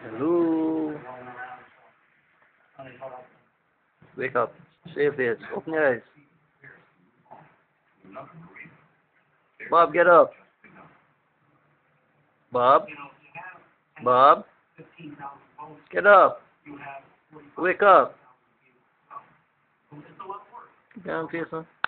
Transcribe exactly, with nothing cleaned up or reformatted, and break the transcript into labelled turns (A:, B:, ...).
A: Hello. Wake up. Save this. Open your eyes. Bob, get up. Bob. Bob. Get up. Wake up. Get down, Pearson.